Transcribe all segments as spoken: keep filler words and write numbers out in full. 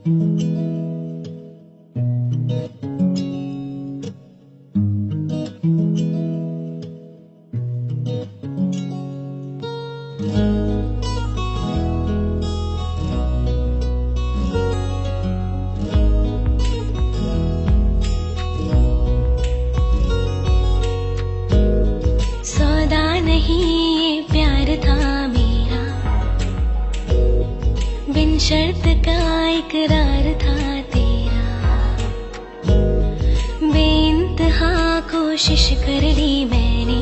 शर्त का इकरार था तेरा, बेइंतहा कोशिश कर ली मैंने,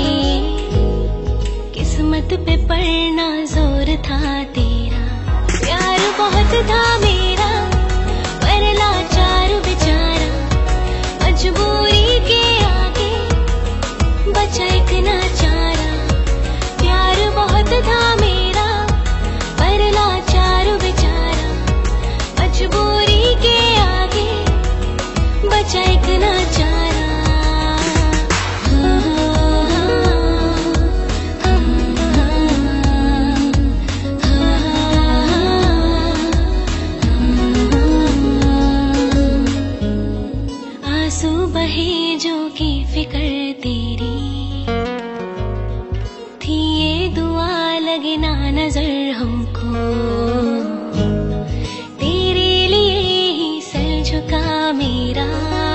किस्मत पे पड़ना जोर था तेरा। प्यार बहुत था मेरा पर लाचार बेचारा, मजबूरी के आगे बचा एक नाचारा। प्यार बहुत था मेरा पर लाचार बेचारा, मजबूरी के आगे बचा एक नाचारा। आंसू बहे जो की फिक्र तेरी थी, ये दुआ लगे ना नजर हमको, तेरे लिए ही सर झुका मेरा।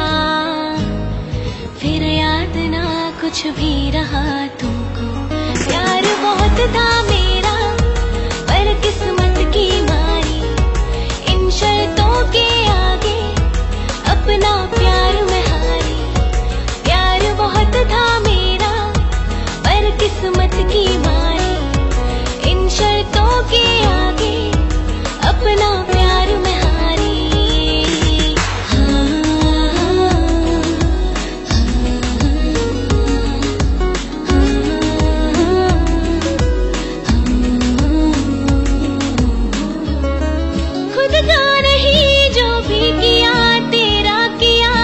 फिर याद ना कुछ भी रहा तुमको। प्यार बहुत था मेरा पर किस्मत की मारी, इन शर्तों के आगे अपना प्यार में हारी। प्यार बहुत था मेरा पर किस्मत की मारी, इन शर्तों के आगे अपना प्यार में हारी। खुद का नहीं जो भी किया तेरा किया,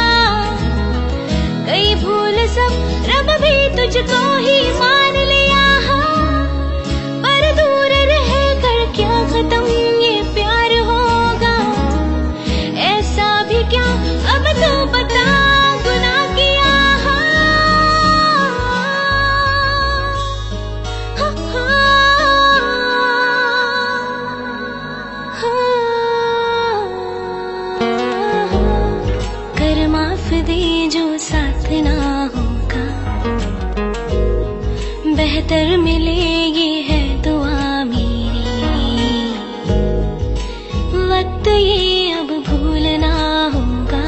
कई भूल सब रब भी तुझको ही मान लिया। पर दूर रह कर क्या खत्म ये प्यार होगा, ऐसा भी क्या अब तो बता गुनाह किया। हाँ, हाँ, कर माफ दे जो साथ ना होगा, बेहतर मिले ये है दुआ मेरी। वक्त ये अब भूलना होगा,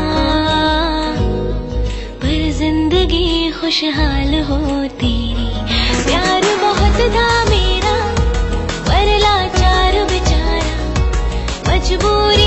पर जिंदगी खुशहाल हो तेरी। प्यार बहुत था मेरा पर लाचार बेचारा, मजबूरी